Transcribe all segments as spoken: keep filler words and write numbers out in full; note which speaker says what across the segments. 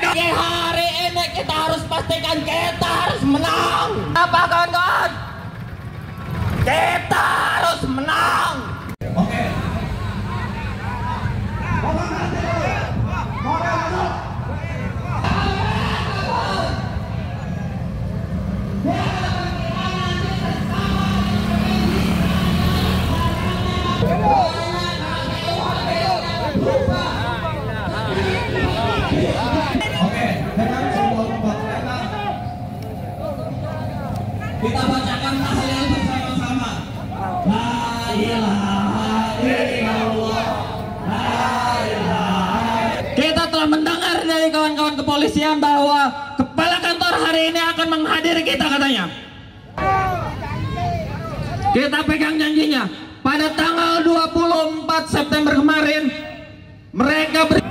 Speaker 1: Di hari ini kita harus pastikan kita harus menang. Apa kawan-kawan? Kita harus menang. Oke. Kita bacakan tahlil bersama-sama. La ilaha illallah. La ilaha. Kita telah mendengar dari kawan-kawan kepolisian bahwa kepala kantor hari ini akan menghadiri kita katanya. Kita pegang janjinya. Pada tanggal dua puluh empat September kemarin mereka ber...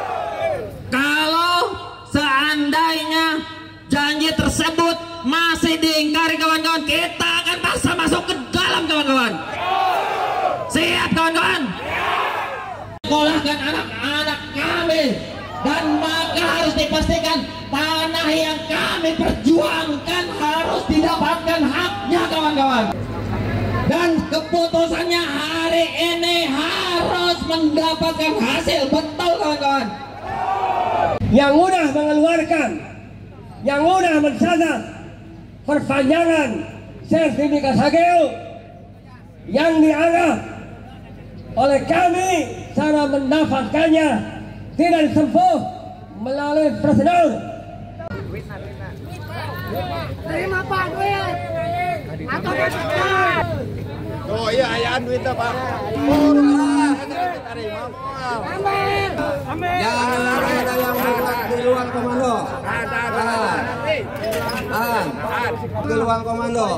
Speaker 1: kalau seandainya janji tersebut masih diingkari kawan-kawan, kita akan paksa masuk ke dalam kawan-kawan. Siap kawan-kawan? Sekolahkan anak-anak kami dan maka harus dipastikan tanah yang kami perjuangkan harus didapatkan haknya kawan-kawan. Dan keputusannya hari ini harus mendapatkan hasil, betul kawan-kawan?
Speaker 2: Yang mudah mengeluarkan, yang mudah mencatat perpanjangan sertifikat H G U yang dianggap oleh kami cara mendapatkannya tidak ditempuh melalui prosedur.
Speaker 3: Terima Pak duit atau
Speaker 4: oh iya ayaan duitnya Pak. Oh terima
Speaker 3: Amin. Amin.
Speaker 4: Jangan ada yang bergerak di luar komando. Ada ada. Ah, di luar komando.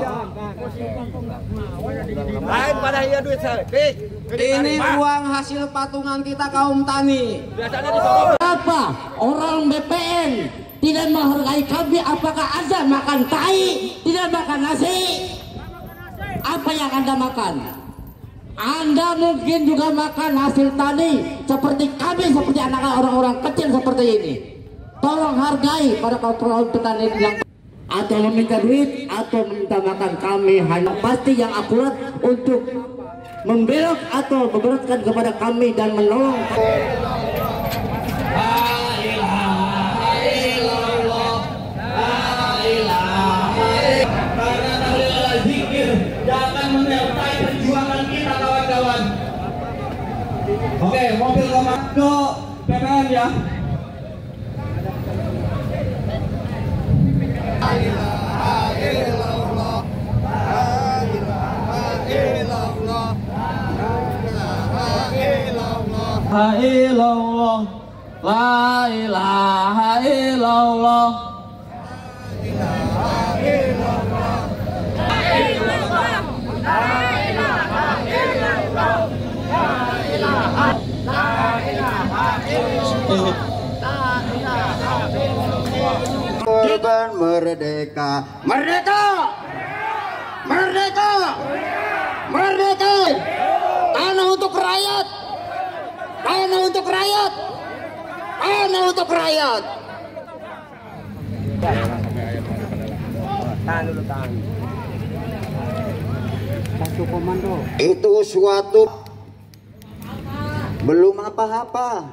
Speaker 4: Lain pada iya duit saya. Ini uang hasil patungan kita kaum tani.
Speaker 1: Apa orang B P N tidak menghargai kami? Apakah Anda makan tai, tidak makan nasi? Apa yang Anda makan? Anda mungkin juga makan hasil tani seperti kami, seperti anak orang-orang kecil seperti ini. Tolong hargai para kaum petani yang atau meminta duit atau meminta makan. Kami hanya pasti yang akurat untuk membelok atau memberatkan kepada kami dan menolong. Oke, mobil komando P P N ya. La ilaha illallah. La ilaha illallah. La ilaha illallah. La ilaha illallah.
Speaker 4: Korban merdeka, merdeka, merdeka, merdeka. Tanah untuk rakyat, tanah untuk rakyat, tanah untuk rakyat. Satu komando. Itu suatu belum apa-apa.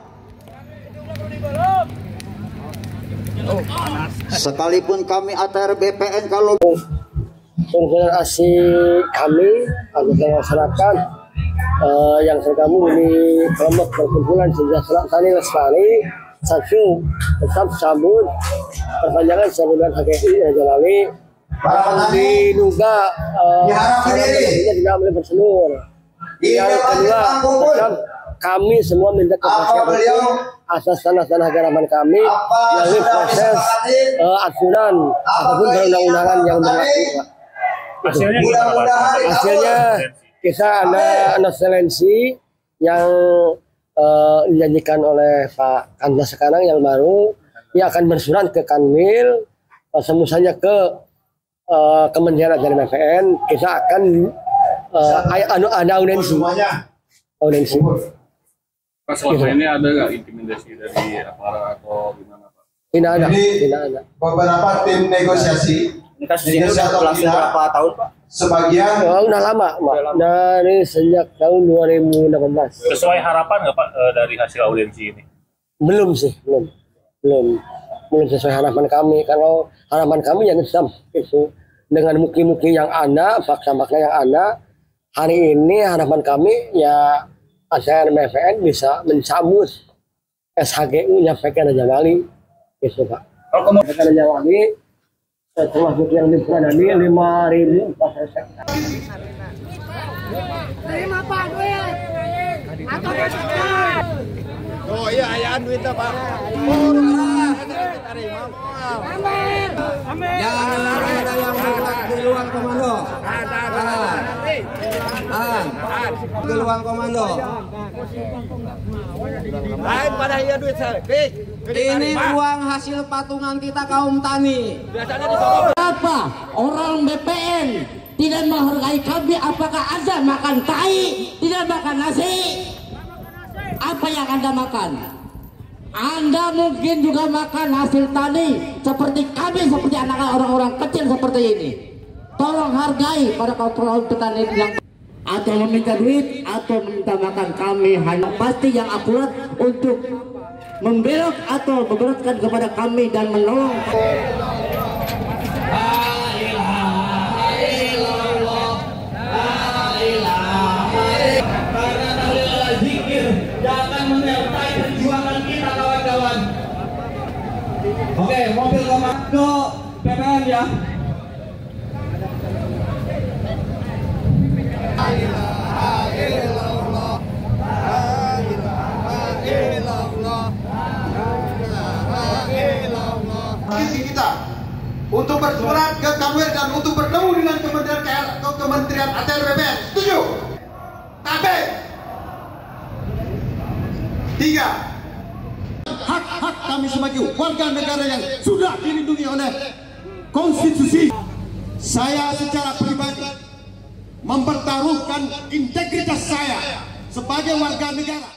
Speaker 4: Sekalipun kami A T R B P N kalau
Speaker 2: konfederasi kami anggota masyarakat uh, yang tergabung di kelompok perkumpulan sejahtera tani lestari satu tetap sambut perpanjangan sertifikat H G I Rajalali diduga tidak tidak boleh berseluruh. Yang kedua tetap kami semua minta kepastian asas tanah-tanah garaman kami melalui proses uh, aturan ataupun perundang-undangan yang berlaku.
Speaker 5: Hasilnya gimana Pak?
Speaker 2: Hasilnya kita ada noselensi yang uh, dijanjikan oleh Pak Kanda sekarang yang baru, ia akan bersurat ke Kanwil, uh, semuanya ke uh, Kementerian Agraria B P N. Kita akan uh, ada, ada audiensi. Audiensi.
Speaker 5: Pak, selama ini ada nggak intimidasi dari aparat atau gimana Pak?
Speaker 2: Tidak ada,
Speaker 6: Jadi
Speaker 2: tidak ada.
Speaker 6: beberapa tim negosiasi
Speaker 5: Ini kasus ini udah berlangsung berapa tahun, Pak?
Speaker 6: sebagian
Speaker 2: Oh, udah lama, Pak. Dari sejak tahun dua ribu delapan belas.
Speaker 5: Sesuai harapan nggak, Pak, eh, dari hasil audiensi ini?
Speaker 2: Belum sih, belum. Belum. Belum sesuai harapan kami. Kalau harapan kami yang sama itu dengan bukti-bukti yang ada, fakta-fakta yang ada, hari ini harapan kami ya A S E A N B P N bisa mencabut S H G U-nya P K Raja Wali, gitu Pak.
Speaker 5: Kalau kemudian
Speaker 2: P K Raja Wali setelah bukti yang diperoleh lima ribu empat ratus hektar.
Speaker 3: Terima Pak duit. Atau besok.
Speaker 4: Oh iya, ayaan duitnya Pak. Oh, terima.
Speaker 3: Amin. Amin.
Speaker 4: Jangan ada yang bergerak di luar komando. Ada, ada. Ah, di luar komando. Lain pada iya duit saya. Ini uang hasil patungan kita kaum tani.
Speaker 1: Apa orang B P N tidak menghargai kami? Apakah Anda makan tai, tidak makan nasi? Apa yang Anda makan? Anda mungkin juga makan hasil tani seperti kami, seperti anak orang-orang kecil seperti ini. Tolong hargai pada kaum petani yang atau meminta duit atau meminta makan. Kami hanya pasti yang akurat untuk membelok atau memberatkan kepada kami dan menolong.
Speaker 7: Jangan menyertai perjuangan kita, kawan-kawan. Oke, mobil komando P P N ya.
Speaker 6: Visi kita untuk bersurat ke Kanwil dan untuk bertemu dengan Kementerian K R, ke Kementerian A T R B P N. Setuju? K B. Tiga. Hak-hak kami sebagai warga negara yang sudah dilindungi oleh konstitusi. Saya secara pribadi mempertaruhkan integritas saya sebagai warga negara.